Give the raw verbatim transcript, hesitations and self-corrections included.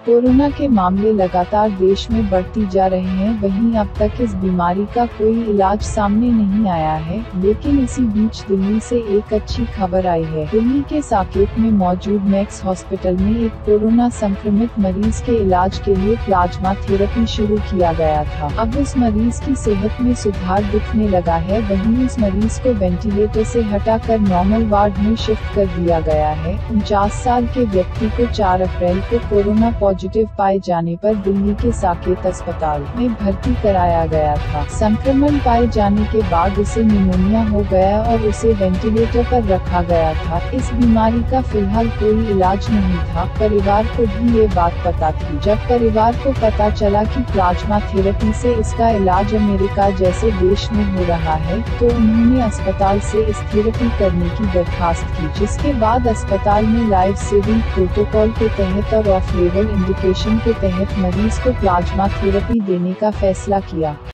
Corona के मामले लगातार देश में बढ़ती जा रहे हैं, वहीं अब तक इस बीमारी का कोई इलाज सामने नहीं आया है। लेकिन इसी बीच दिल्ली से एक अच्छी खबर आई है। दिल्ली के साकेत में मौजूद मैक्स हॉस्पिटल में एक कोरोना संक्रमित मरीज के इलाज के लिए प्लाज्मा थेरेपी शुरू किया गया था। अब उस मरीज की सेहत में सुधार दिखने लगा है। वहीं उस मरीज को वेंटिलेटर से हटाकर नॉर्मल वार्ड में शिफ्ट कर दिया गया है। उनचास साल के व्यक्ति को चार अप्रैल को कोरोना पॉजिटिव पाए जाने पर दिल्ली के साकेत अस्पताल में भर्ती कराया गया था। संक्रमण पाए जाने के बाद उसे निमोनिया हो गया और उसे वेंटिलेटर पर रखा गया था। इस बीमारी का फिलहाल कोई इलाज नहीं था। परिवार को भी ये बात पता थी। जब परिवार को पता चला कि प्लाज्मा थेरेपी से इसका इलाज अमेरिका जैसे देश में हो रहा है, तो उन्होंने अस्पताल से इस थेरेपी करने की दरखास्त की, जिसके बाद अस्पताल में लाइफ सेविंग प्रोटोकॉल के तहत और ऑफ लेवल इंडिकेशन के तहत मरीज को प्लाज्मा थेरेपी देने का फैसला किया।